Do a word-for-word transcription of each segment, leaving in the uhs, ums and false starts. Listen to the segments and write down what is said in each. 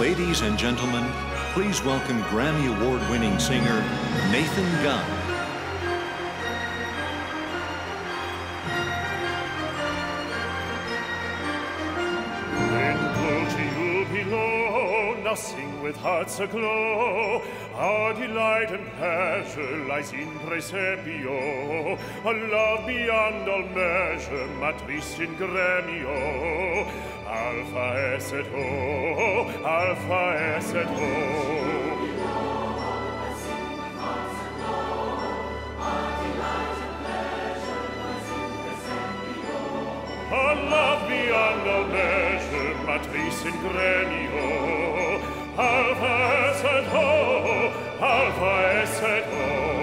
Ladies and gentlemen, please welcome Grammy Award-winning singer Nathan Gunn. In Dulci Jublio, now sing with hearts aglow. Our delight and pleasure lies in presepio, a love beyond all measure, matris in gremio. Alpha es et ho, alpha es et ho. A love beyond all measure, matris in gremio. Alpha es et ho, alpha es et ho.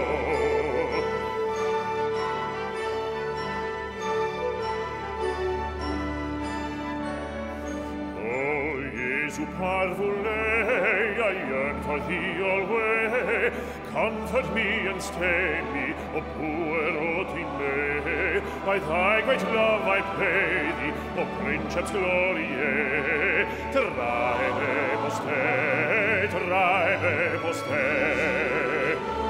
Jesu parvule, I yearn for thee alway. Comfort me and stay me, O puer in me. By thy great love I pray thee, O Princeps gloriae. Traemus te, traemus te.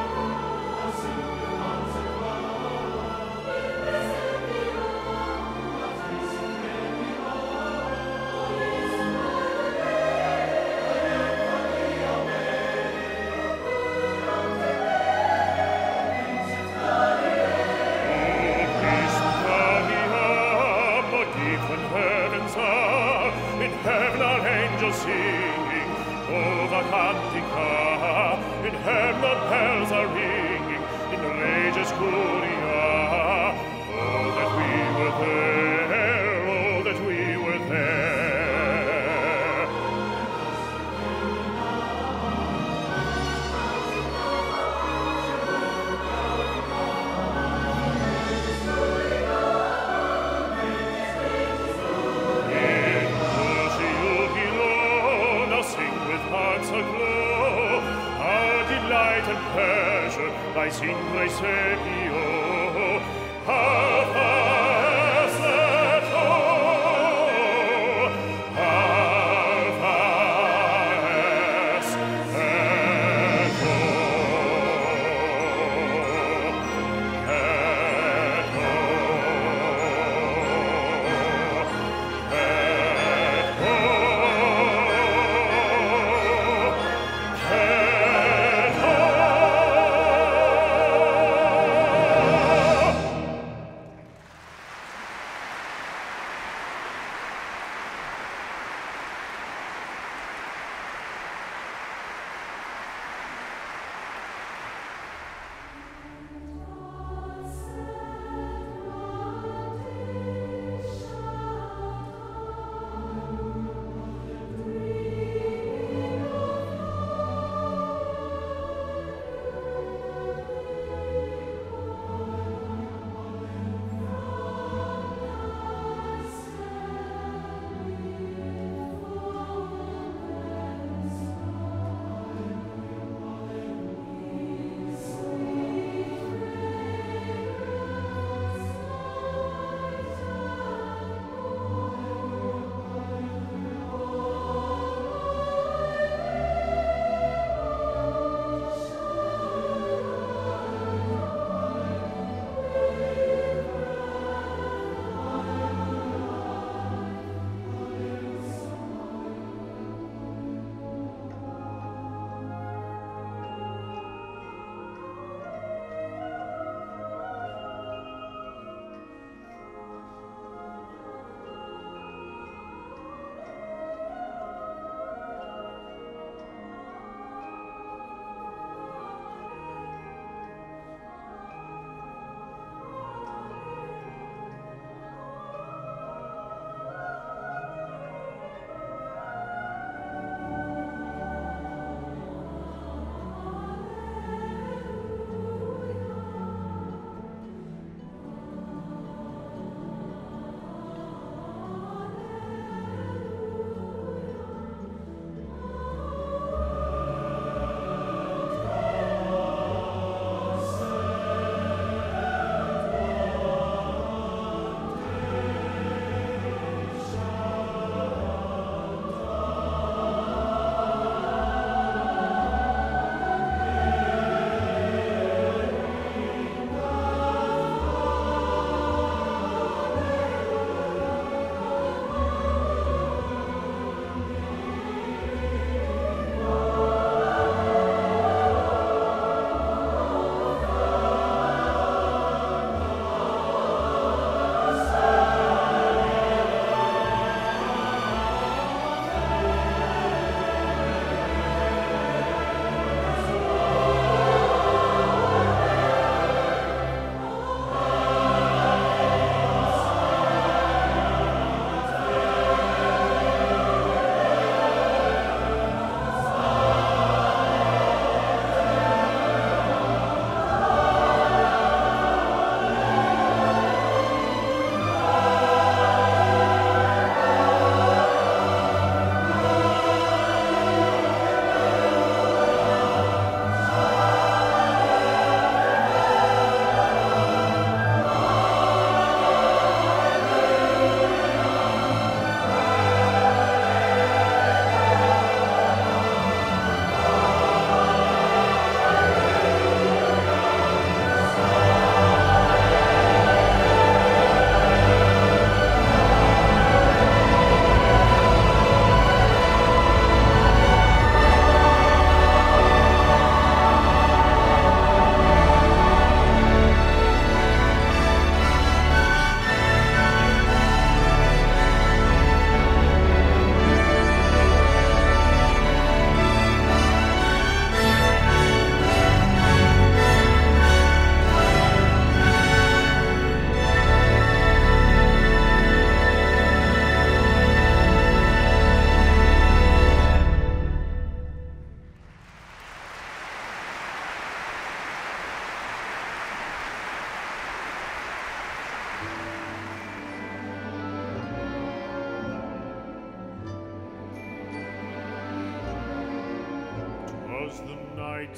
Singing, over cantica, in heaven the bells are ringing, in Regis Curia. Oh, that we were there, oh, that we were there. Aglow, our delight and pleasure lies in presepio.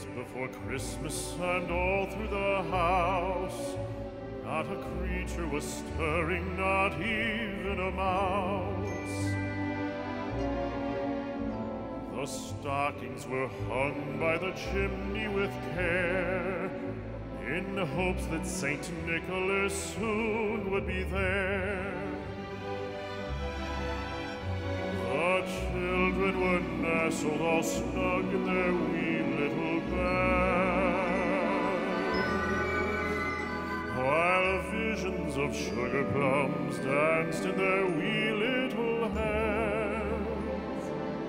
weeks before Christmas, and all through the house not a creature was stirring, not even a mouse. The stockings were hung by the chimney with care, in hopes that Saint Nicholas soon would be there. The children were nestled all snug in their wee little beds, while visions of sugar plums danced in their wee little heads.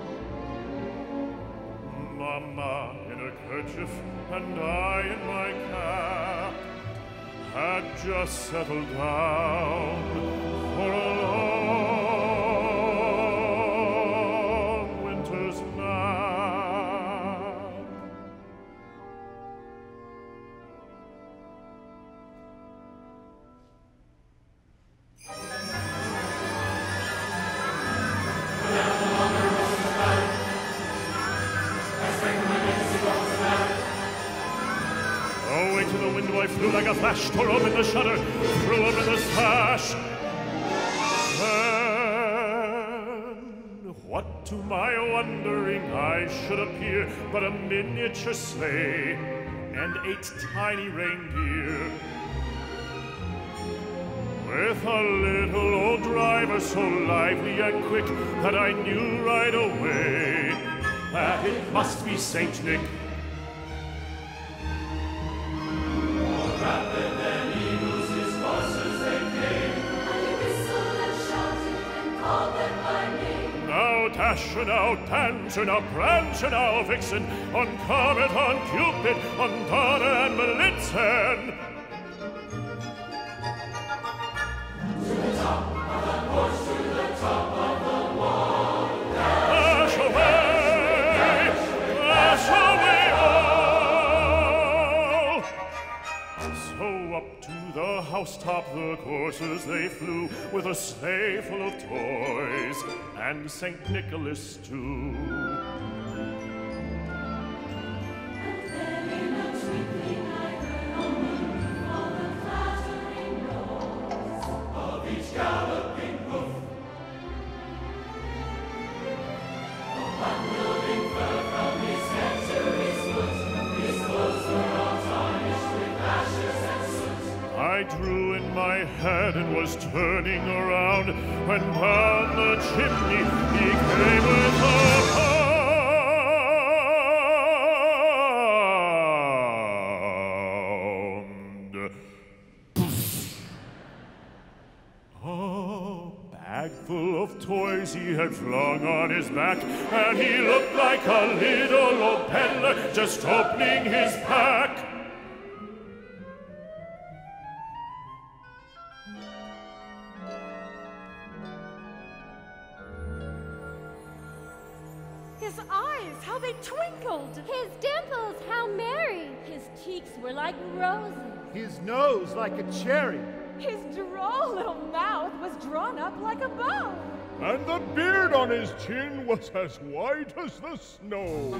Mama in her kerchief and I in my cap had just settled down for a long winter's nap. Away to the window I flew like a flash, tore open the shutter, threw open the sash. Then, what to my wondering I should appear but a miniature sleigh and eight tiny reindeer, with a little old driver so lively and quick that I knew right away that it must be Saint Nick. Rapid than eagles his horses they came, and he whistled and shouted and called them by name. Now Dasher, now Dancer, now Prancer, now Vixen, on Comet, on Cupid, on Donner and Blitzen. To the top of the course, to the top of the wall, Dash away, dash away all. So up to the housetop the coursers they flew, with a sleigh full of toys, and Saint Nicholas too. and then in a twinkling I heard on the roof all the clattering noise of each galloping hoof. A bundle of fur from his head to his foot, his clothes were all tarnished with ashes and soot. I drew in my head and was turning around, when down the chimney he came with a pound. A bag full of toys he had flung on his back, and he looked like a little old peddler just opening his pack. His eyes, how they twinkled! His dimples, how merry! His cheeks were like roses. His nose like a cherry, His droll little mouth was drawn up like a bow. and the beard on his chin was as white as the snow.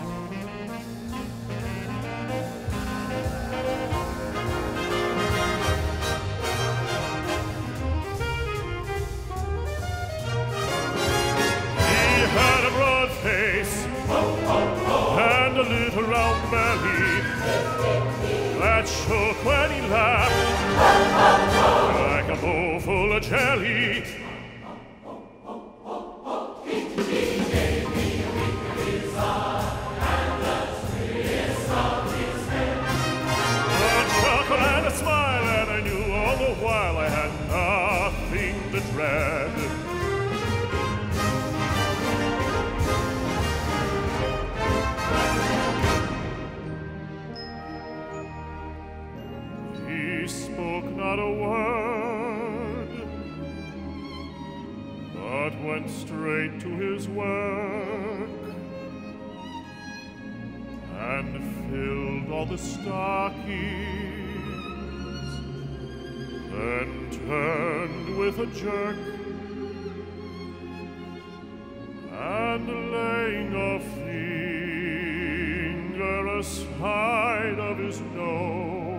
He had a broad face and a little round belly that shook when he laughed like a bowl full of jelly. A chuckle and a smile, and I knew all the while I had nothing to dread. He spoke not a word, but went straight to his work and filled all the stockings, then turned with a jerk and laying a finger the side of his nose,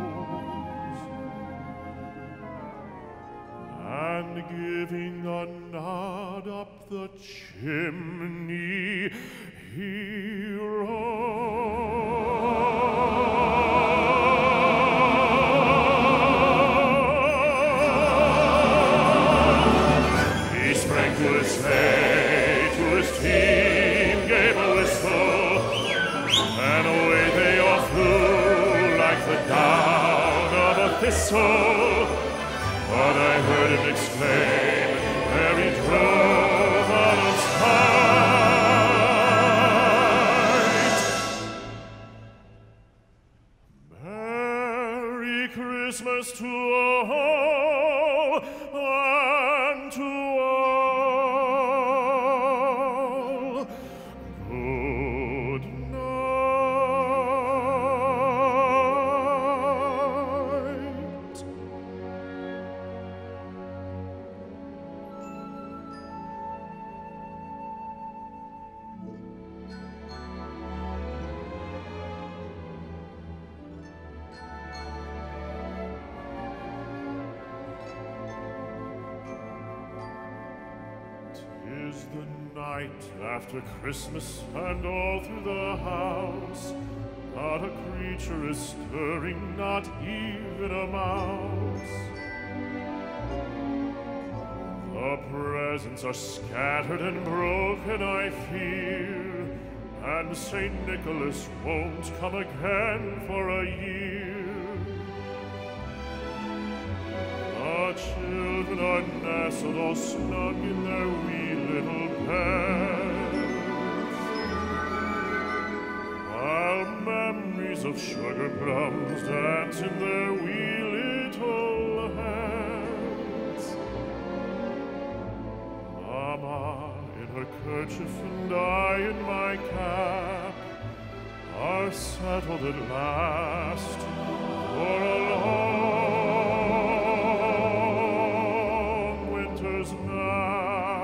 and giving a nod up the chimney, he rose. He sprang to his sleigh, to his team gave a whistle, and away they all flew like the down of a thistle. But I heard him exclaim, ere he drove out of sight, Merry Christmas to all, and to all. Good night. Tis the night after Christmas, and all through the house not a creature is stirring, not even a mouse. The presents are scattered and broken, I fear, and Saint Nicholas won't come again for a year. The children are nestled all snug in their wee little beds, while memories of sugar plums dance in their wee little heads. Mama in her kerchief and I in my cap are settled at last for a long winter's nap.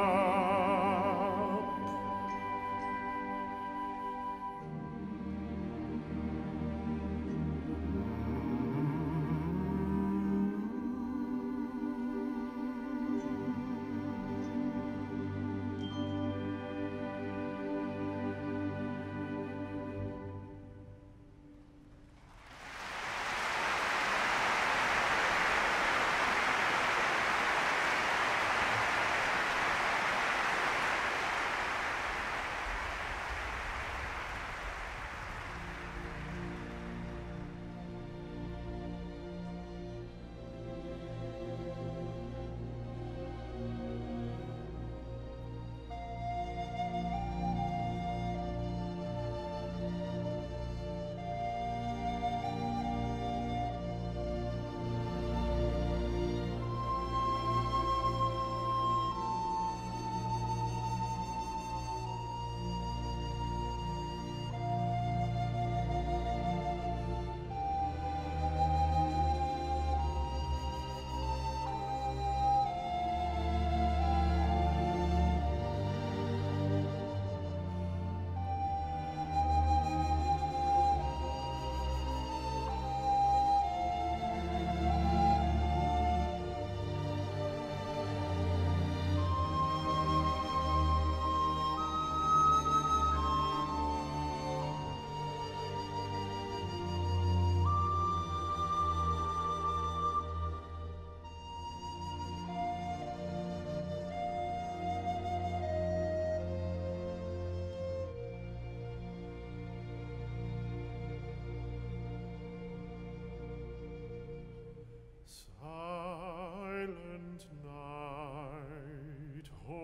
Silent night,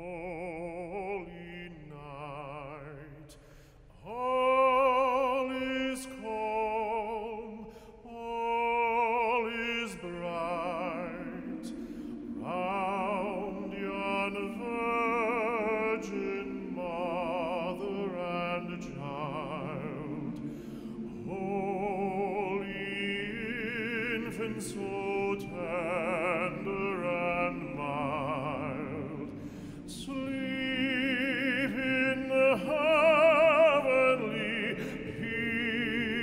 holy night, all is calm, all is bright, round yon virgin mother and child, holy infant so tender and mild, sleep in the heavenly peace.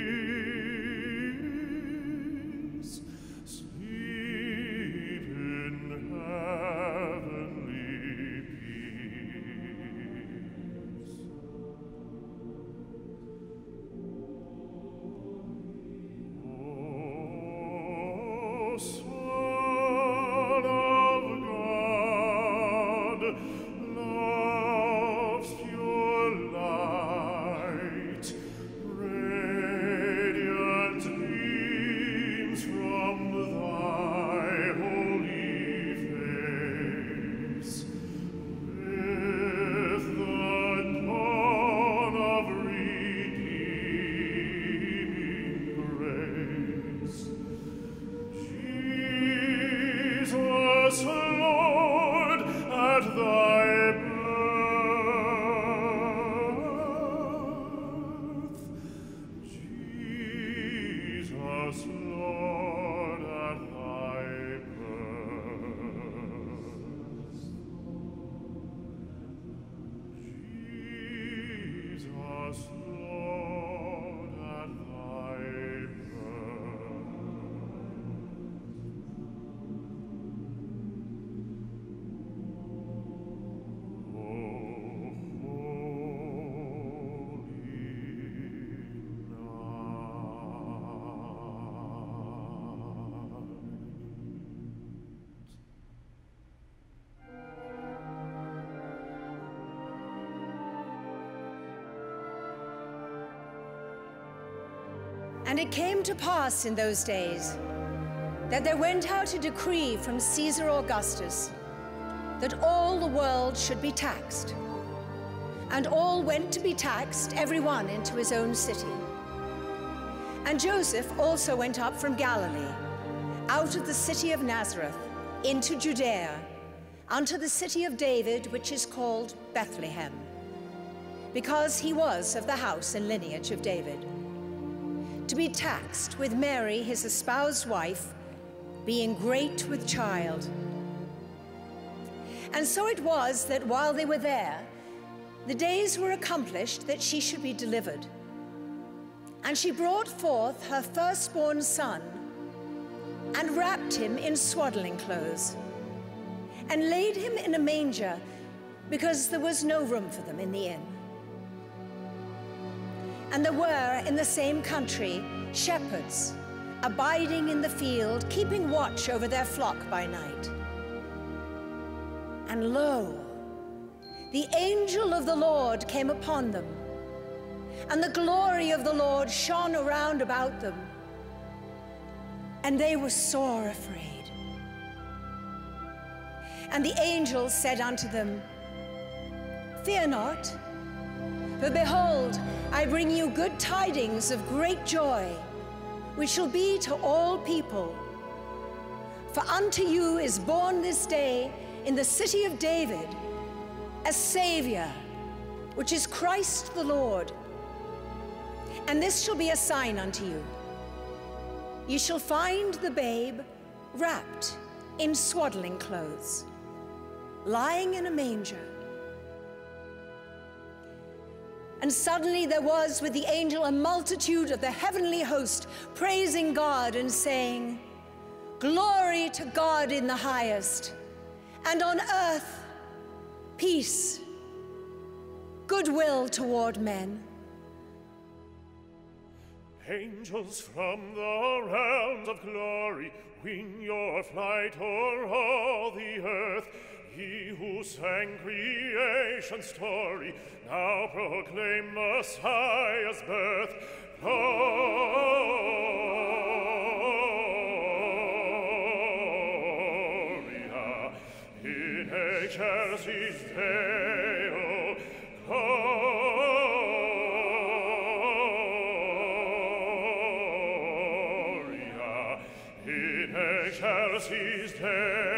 And it came to pass in those days that there went out a decree from Caesar Augustus that all the world should be taxed. And all went to be taxed, every one into his own city. And Joseph also went up from Galilee, out of the city of Nazareth, into Judea, unto the city of David, which is called Bethlehem, because he was of the house and lineage of David, to be taxed with Mary, his espoused wife, being great with child. And so it was that while they were there, the days were accomplished that she should be delivered. And she brought forth her firstborn son, and wrapped him in swaddling clothes, and laid him in a manger, because there was no room for them in the inn. And there were in the same country shepherds, abiding in the field, keeping watch over their flock by night. And lo, the angel of the Lord came upon them, and the glory of the Lord shone around about them, and they were sore afraid. And the angel said unto them, Fear not, for behold, I bring you good tidings of great joy, which shall be to all people. For unto you is born this day in the city of David a Savior, which is Christ the Lord. And this shall be a sign unto you. You shall find the babe wrapped in swaddling clothes, lying in a manger. And suddenly there was with the angel a multitude of the heavenly host, praising God and saying, Glory to God in the highest, and on earth peace, goodwill toward men. Angels from the realms of glory, wing your flight o'er all the earth. Ye who sang creation's story, now proclaim Messiah's birth. Gloria in excelsis Deo. Gloria in excelsis Deo.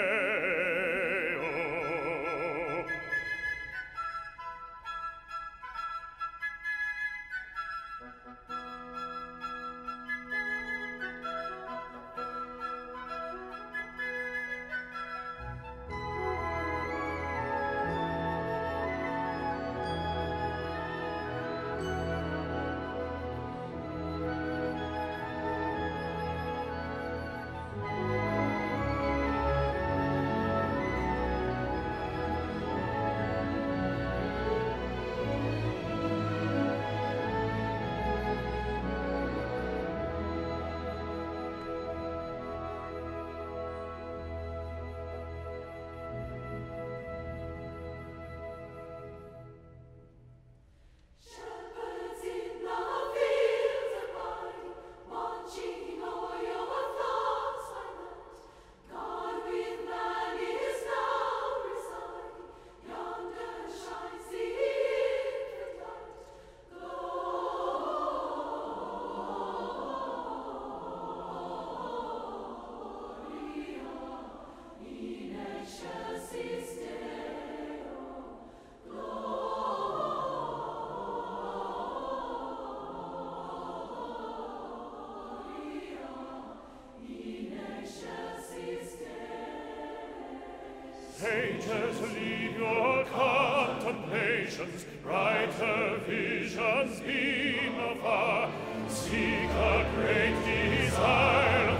Sages, leave your contemplations, brighter visions beam afar. Seek a great desire